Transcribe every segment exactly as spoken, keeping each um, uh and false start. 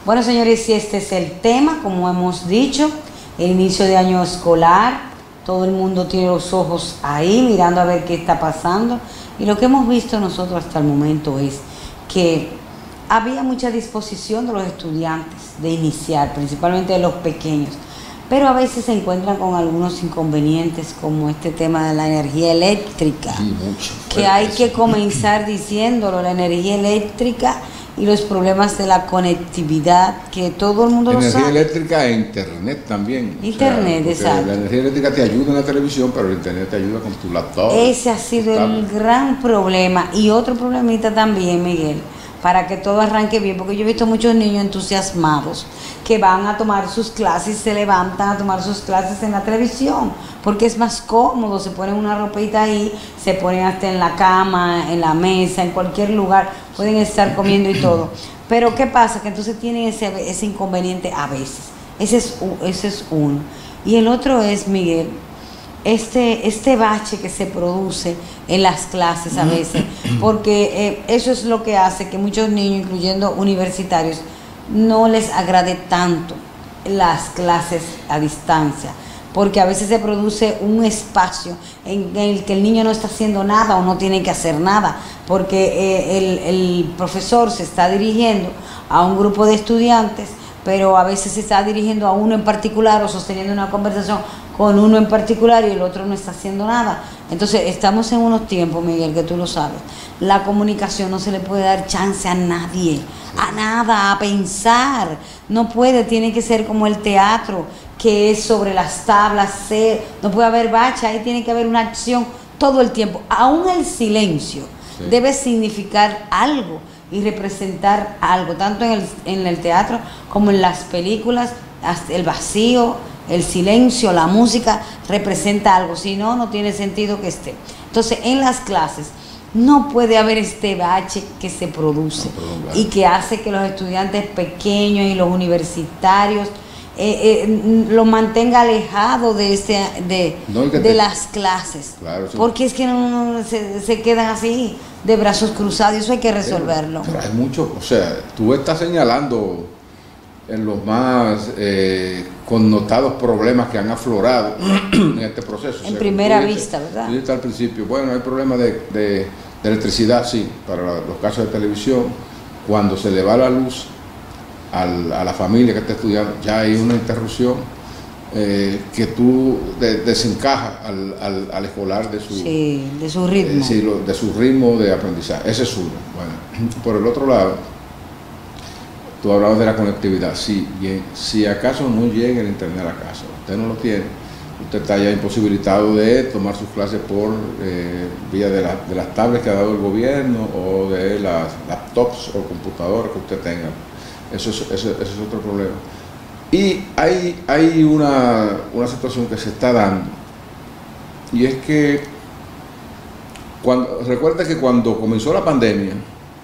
Bueno, señores, y este es el tema, como hemos dicho, el inicio de año escolar, todo el mundo tiene los ojos ahí mirando a ver qué está pasando, y lo que hemos visto nosotros hasta el momento es que había mucha disposición de los estudiantes de iniciar, principalmente de los pequeños, pero a veces se encuentran con algunos inconvenientes como este tema de la energía eléctrica, sí, mucho, que hay que comenzar diciéndolo, la energía eléctrica y los problemas de la conectividad, que todo el mundo lo energía sabe. eléctrica e internet también. Internet, o sea, exacto. La energía eléctrica te ayuda en la televisión, pero el internet te ayuda con tu laptop. Ese ha sido el gran problema. Y otro problemita también, Miguel, para que todo arranque bien, porque yo he visto muchos niños entusiasmados que van a tomar sus clases, se levantan a tomar sus clases en la televisión, porque es más cómodo, se ponen una ropita ahí, se ponen hasta en la cama, en la mesa, en cualquier lugar, pueden estar comiendo y todo. Pero ¿qué pasa? Que entonces tienen ese, ese inconveniente a veces. Ese es, ese es uno. Y el otro es, Miguel, este, este bache que se produce en las clases a veces, porque eh, eso es lo que hace que muchos niños, incluyendo universitarios, no les agrade tanto las clases a distancia, porque a veces se produce un espacio en el que el niño no está haciendo nada o no tiene que hacer nada, porque eh, el, el profesor se está dirigiendo a un grupo de estudiantes, pero a veces se está dirigiendo a uno en particular o sosteniendo una conversación con uno en particular y el otro no está haciendo nada. Entonces estamos en unos tiempos, Miguel, que tú lo sabes, la comunicación no se le puede dar chance a nadie, a nada, a pensar, no puede, tiene que ser como el teatro, que es sobre las tablas, ser, no puede haber bacha, ahí tiene que haber una acción todo el tiempo, aún el silencio sí. debe significar algo y representar algo, tanto en el, en el teatro como en las películas, hasta el vacío, el silencio, la música representa algo, si no, no tiene sentido que esté. Entonces, en las clases no puede haber este bache que se produce no, y que hace que los estudiantes pequeños y los universitarios eh, eh, lo mantenga alejado de, este, de, no, de te... las clases, claro, sí. porque es que no, no se, se quedan así de brazos cruzados, eso hay que resolverlo. Pero, pero hay mucho, o sea, tú estás señalando en los más eh, connotados problemas que han aflorado en este proceso. En o sea, primera dices, vista, ¿verdad? Tú dices al principio, bueno, hay problemas de, de, de electricidad, sí, para los casos de televisión, cuando se le va la luz al, a la familia que está estudiando, ya hay una interrupción eh, que tú de, desencajas al, al, al escolar de su, sí, de su ritmo. Eh, sí, lo, de su ritmo de aprendizaje. Ese es uno. Bueno, por el otro lado, tú hablabas de la conectividad, sí, bien, si acaso no llega el internet a la casa, usted no lo tiene, usted está ya imposibilitado de tomar sus clases por eh, vía de, la, de las tablets que ha dado el gobierno o de las laptops o computadoras que usted tenga. Eso es, eso, eso es otro problema. Y hay, hay una, una situación que se está dando, y es que, cuando, recuerda que cuando comenzó la pandemia,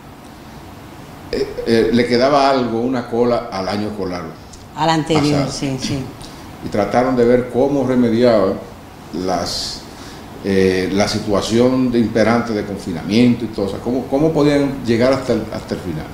Eh, eh, le quedaba algo, una cola al año escolar. Al anterior, pasado. sí, sí. Y trataron de ver cómo remediaban las, eh, la situación de imperante de confinamiento y todo eso, cómo, cómo podían llegar hasta el, hasta el final.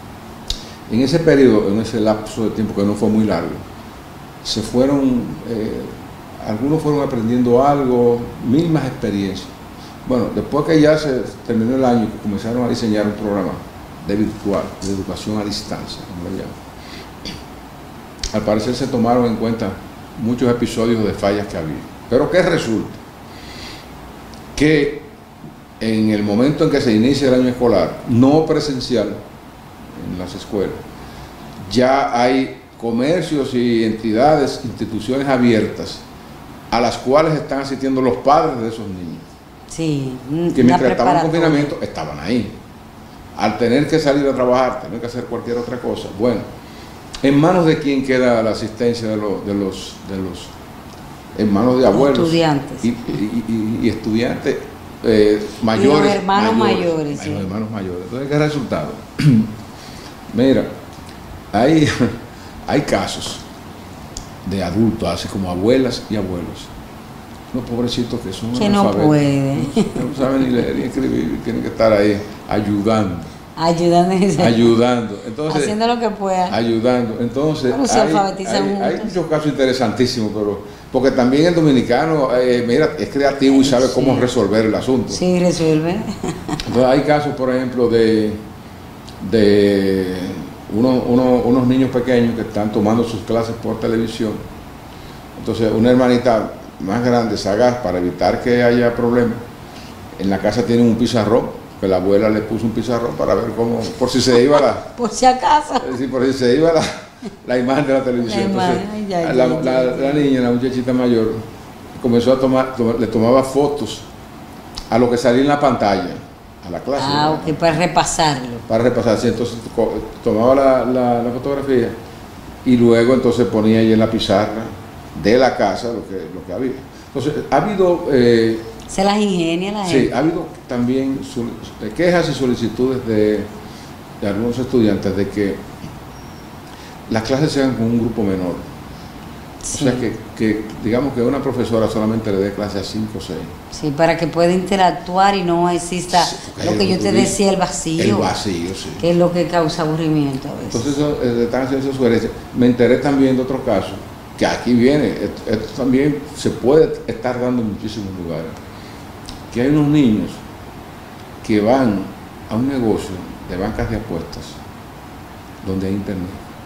En ese periodo, en ese lapso de tiempo que no fue muy largo, se fueron, eh, algunos fueron aprendiendo algo, mismas experiencias. Bueno, después que ya se terminó el año, comenzaron a diseñar un programa de virtual, de educación a distancia, como le llaman. Al parecer se tomaron en cuenta muchos episodios de fallas que había. Pero ¿qué resulta? Que en el momento en que se inicia el año escolar, no presencial, en las escuelas, ya hay comercios y entidades, instituciones abiertas, a las cuales están asistiendo los padres de esos niños. Sí, que mientras estaban en confinamiento, estaban ahí. Al tener que salir a trabajar, tener que hacer cualquier otra cosa, bueno, ¿en manos de quién queda la asistencia de los, de los, de los en manos de abuelos? Estudiantes. Y, y, y, y estudiantes eh, mayores. Y los hermanos mayores. mayores los sí. hermanos mayores. Entonces, ¿qué resultado? Mira, hay, hay casos de adultos, así como abuelas y abuelos, los pobrecitos que son que no pueden, no, no saben ni leer ni escribir, tienen que estar ahí ayudando Ayudando. ayudando. Entonces, haciendo lo que pueda. Ayudando. Entonces, Bueno, se hay, alfabetizan hay, hay juntos. muchos casos interesantísimos, pero porque también el dominicano, eh, mira, es creativo y sabe Sí. cómo resolver el asunto. Sí, resuelve. Entonces, hay casos, por ejemplo, de, de uno- uno- unos niños pequeños que están tomando sus clases por televisión. Entonces, una hermanita más grande, sagaz, para evitar que haya problemas, en la casa tienen un pizarrón, que la abuela le puso un pizarrón para ver cómo, por si se iba la, Por si acaso. es decir, por si se iba la, la imagen de la televisión. La Entonces, imagen, ya, ya, la, ya, la- ya. la niña, la muchachita mayor, comenzó a tomar, toma- le tomaba fotos a lo que salía en la pantalla, a la clase. Ah, ¿verdad? ok, para repasarlo. Para repasar, sí, entonces co- tomaba la, la- la fotografía y luego entonces ponía ahí en la pizarra de la casa lo que, lo que había. Entonces, ha habido, eh, Se las ingenia la sí, gente. ha habido también sol- quejas y solicitudes de, de algunos estudiantes de que las clases sean con un grupo menor. Sí, O sea, que, que digamos que una profesora solamente le dé clase a cinco o seis. sí, para que pueda interactuar y no exista Sí, porque lo hay que yo lo te que tú decía, el dices, vacío. El vacío, sí. Que es lo que causa aburrimiento a veces. Entonces, eso, eh, están haciendo esas sugerencias. Me enteré también de otro caso, que aquí viene, esto, esto también se puede estar dando en muchísimos lugares, que hay unos niños que van a un negocio de bancas de apuestas donde hay internet.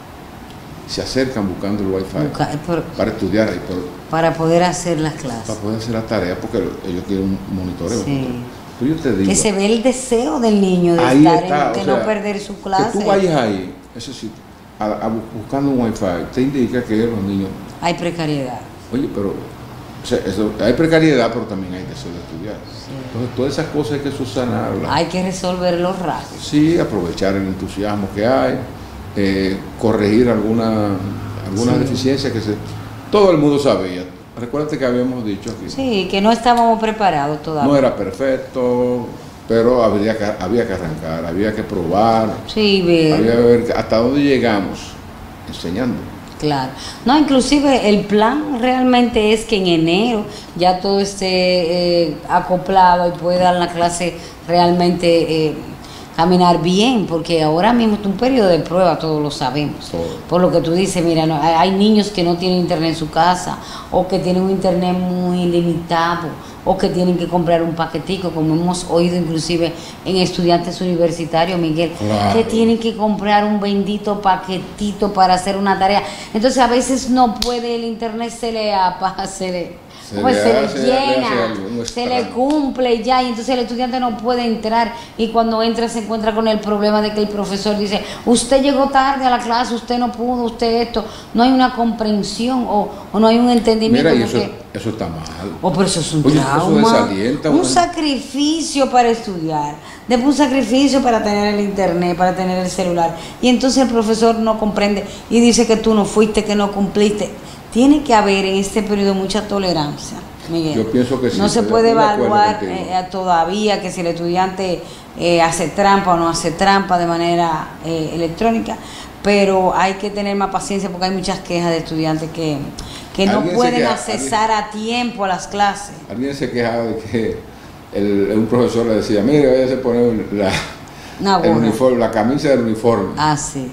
Se acercan buscando el wifi Busca- eh, por- para estudiar ahí, pero para poder hacer las para clases. poder hacer la tarea, porque ellos quieren un monitoreo. Sí. Pero yo te digo, Que se ve el deseo del niño de ahí estar está, en, de o no sea, perder su clase. que tú vayas ahí, ese sitio, a, a bu- buscando un wifi, te indica que los niños, Hay precariedad. oye, pero o sea, eso- hay precariedad, pero también hay deseo de estudiar. Entonces, todas esas cosas hay que subsanarlas. Hay que resolverlo rápido. Sí, aprovechar el entusiasmo que hay, eh, corregir alguna, alguna Sí. deficiencia que se, todo el mundo sabía. Recuérdate que habíamos dicho aquí, Sí, que no estábamos preparados todavía. no era perfecto, pero habría que, había que arrancar, había que probar, Sí, ver. había que ver hasta dónde llegamos enseñando. Claro. No, inclusive el plan realmente es que en enero ya todo esté eh, acoplado y pueda la clase realmente eh, caminar bien, porque ahora mismo es un periodo de prueba, todos lo sabemos. Todo. Por lo que tú dices, mira, no, hay hay niños que no tienen internet en su casa, o que tienen un internet muy limitado, o que tienen que comprar un paquetico, como hemos oído inclusive en estudiantes universitarios, Miguel, Claro. que tienen que comprar un bendito paquetito para hacer una tarea. Entonces a veces no puede, el internet se le apa, se le, Se pues, le se le hace- le hace llena, algo, un se le estrago. cumple ya, y entonces el estudiante no puede entrar, y cuando entra se encuentra con el problema de que el profesor dice, usted llegó tarde a la clase, usted no pudo, usted esto, no hay una comprensión o, o no hay un entendimiento. Mira, y eso, porque- eso está mal. Oh, pero eso es un Oye, eso trauma, desalienta un una- sacrificio para estudiar, después un sacrificio para tener el internet, para tener el celular, y entonces el profesor no comprende y dice que tú no fuiste, que no cumpliste. Tiene que haber en este periodo mucha tolerancia, Miguel. Yo pienso que sí, No se estoy puede de acuerdo evaluar contigo. eh, todavía que si el estudiante eh, hace trampa o no hace trampa de manera eh, electrónica, pero hay que tener más paciencia porque hay muchas quejas de estudiantes que, que no Alguien se pueden queja- accesar a tiempo a las clases. Alguien se quejaba de que el, un profesor le decía, mire, vaya a poner la, Una el gorra. uniforme, la camisa del uniforme. Ah, sí.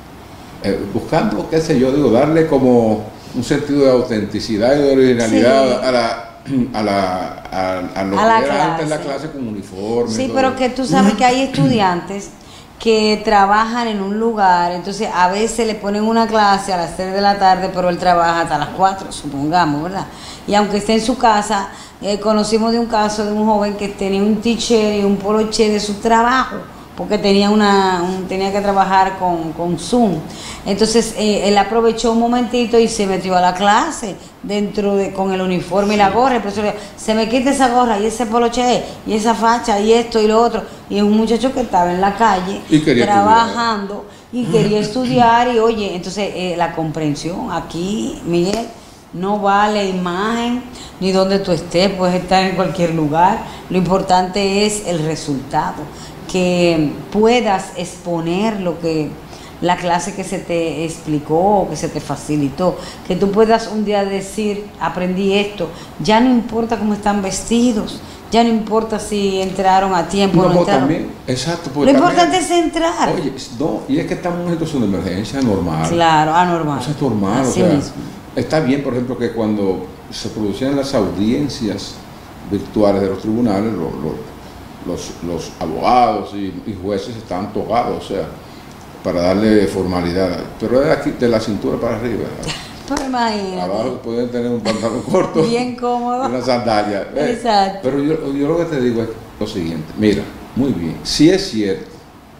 Eh, buscando, qué sé yo, digo, darle como un sentido de autenticidad y de originalidad Sí. a la a la a, a lo A la que era antes la clase. clase con uniforme. y Sí, todo. pero que tú sabes que hay estudiantes que trabajan en un lugar, entonces a veces le ponen una clase a las tres de la tarde, pero él trabaja hasta las cuatro, supongamos, ¿verdad? Y aunque esté en su casa, eh, conocimos de un caso de un joven que tenía un t-shirt y un poloche de su trabajo, porque tenía una un- tenía que trabajar con, con Zoom. Entonces eh, él aprovechó un momentito y se metió a la clase dentro de con el uniforme y la gorra. El profesor le dijo, se me quita esa gorra y ese poloche y esa facha y esto y lo otro. Y es un muchacho que estaba en la calle Y quería trabajando y quería estudiar. Y oye, entonces eh, la comprensión aquí, Miguel, no vale imagen ni donde tú estés, puedes estar en cualquier lugar. Lo importante es el resultado, que puedas exponer lo que la clase que se te explicó, que se te facilitó, que tú puedas un día decir, aprendí esto, ya no importa cómo están vestidos, ya no importa si entraron a tiempo o No, no pues entraron. también, exacto. Lo Pues importante también, es entrar. oye, no, y es que estamos en una situación de emergencia normal. Claro, anormal. O sea, es normal, Así o sea, mismo. está bien, por ejemplo, que cuando se producían las audiencias virtuales de los tribunales, los, los, los, los abogados y, y jueces estaban togados, o sea, para darle formalidad, pero era aquí de la cintura para arriba. Pero imagínate. Abajo pueden tener un pantalón corto, Bien cómodo. y una sandalia. Eh, Exacto. Pero yo, yo lo que te digo es lo siguiente, mira, muy bien, si es cierto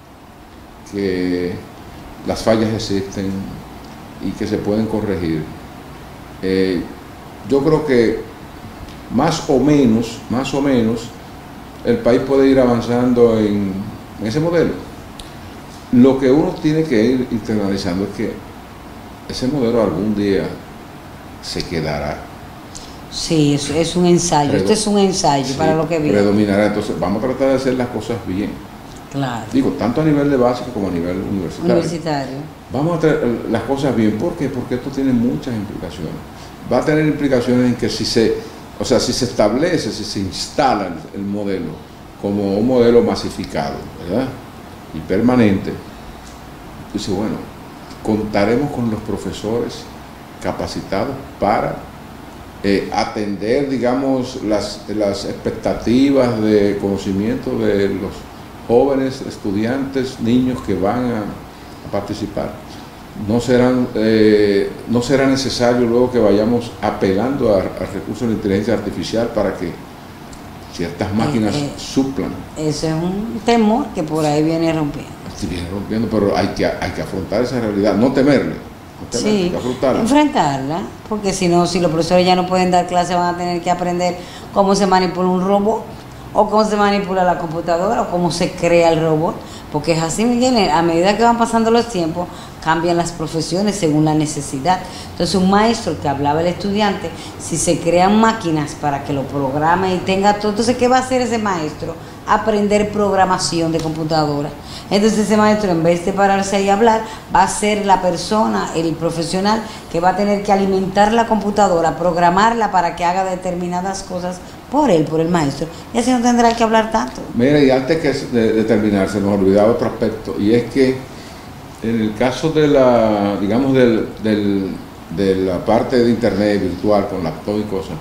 que las fallas existen y que se pueden corregir, eh, yo creo que más o menos, más o menos, el país puede ir avanzando en, en ese modelo. Lo que uno tiene que ir internalizando es que ese modelo algún día se quedará. Sí, es, es un ensayo. Predo- Esto es un ensayo sí, para lo que viene. predominará. Entonces, vamos a tratar de hacer las cosas bien. Claro. Digo, tanto a nivel de básico como a nivel universitario. Universitario. Vamos a hacer las cosas bien. ¿Por qué? Porque esto tiene muchas implicaciones. Va a tener implicaciones en que si se, o sea, si se establece, si se instala el, el modelo como un modelo masificado, ¿verdad? Y permanente, dice, bueno, contaremos con los profesores capacitados para eh, atender, digamos, las, las expectativas de conocimiento de los jóvenes, estudiantes, niños que van a, a participar. No serán, eh, no será necesario luego que vayamos apelando a, a recursos de inteligencia artificial para que ciertas máquinas Eh, eh. suplan. Ese es un temor que por ahí viene rompiendo. Se viene rompiendo, pero hay que, hay que afrontar esa realidad, no temerle, no temerle, hay Sí, que afrontarla. enfrentarla, porque si no, si los profesores ya no pueden dar clases, van a tener que aprender cómo se manipula un robot, o cómo se manipula la computadora, o cómo se crea el robot, porque es así, Miguel, a medida que van pasando los tiempos, cambian las profesiones según la necesidad. Entonces, un maestro que hablaba el estudiante, si se crean máquinas para que lo programe y tenga todo, entonces, ¿qué va a hacer ese maestro? Aprender programación de computadora. Entonces ese maestro, en vez de pararse ahí a hablar, va a ser la persona, el profesional, que va a tener que alimentar la computadora, programarla para que haga determinadas cosas por él, por el maestro. Y así no tendrá que hablar tanto. Mira, y antes que de, de terminar, se nos olvidaba otro aspecto, y es que en el caso de la, digamos, del, del, de la parte de internet virtual con laptop y cosas,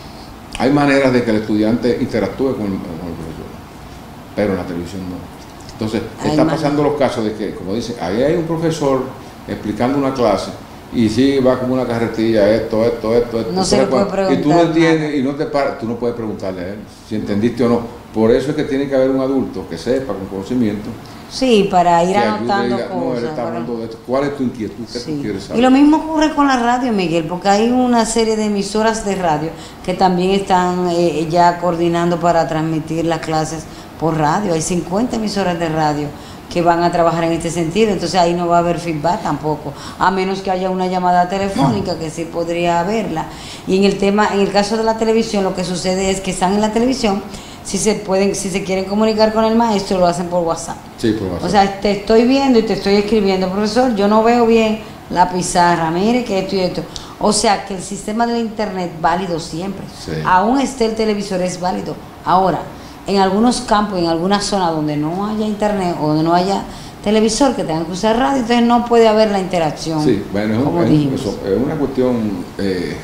hay maneras de que el estudiante interactúe con el, con el profesor, pero en la televisión no. Entonces, Hay están man- pasando los casos de que, como dicen, ahí hay un profesor explicando una clase y sí va como una carretilla, esto, esto, esto, esto. No se le puede Entonces, y tú no preguntar entiendes nada. y no te paras, tú no puedes preguntarle a él si entendiste o no. Por eso es que tiene que haber un adulto que sepa con conocimiento Sí, para ir que ayude y anotando diga, no, él cosas. está para- hablando de esto. ¿Cuál es tu inquietud? ¿Qué Sí. tú quieres Y saber? lo mismo ocurre con la radio, Miguel, porque hay una serie de emisoras de radio que también están eh, ya coordinando para transmitir las clases por radio. Hay cincuenta emisoras de radio que van a trabajar en este sentido, entonces ahí no va a haber feedback tampoco, a menos que haya una llamada telefónica, que sí podría haberla. Y en el tema, en el caso de la televisión, lo que sucede es que están en la televisión, si se pueden, si se quieren comunicar con el maestro, lo hacen por WhatsApp. Sí, por WhatsApp. O sea, te estoy viendo y te estoy escribiendo, profesor, yo no veo bien la pizarra, mire que esto y esto. O sea, que el sistema del internet válido siempre. Sí. Aún esté el televisor, es válido. Ahora, en algunos campos, en algunas zonas donde no haya internet o donde no haya televisor, que tengan que usar radio, entonces no puede haber la interacción. Sí, bueno, es, un- como es- dijimos. eso, es una cuestión eh,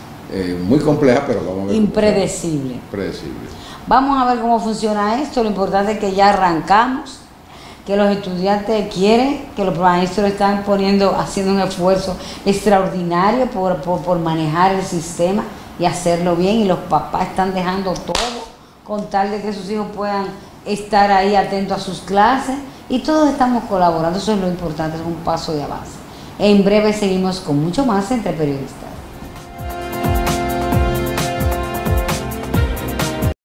eh, muy compleja, pero vamos a ver. Impredecible. Predecible. Vamos a ver cómo funciona esto. Lo importante es que ya arrancamos, que los estudiantes quieren, que los maestros están poniendo, haciendo un esfuerzo extraordinario por, por, por manejar el sistema y hacerlo bien, y los papás están dejando todo con tal de que sus hijos puedan estar ahí atentos a sus clases, y todos estamos colaborando. Eso es lo importante, es un paso de avance. En breve seguimos con mucho más Entre Periodistas.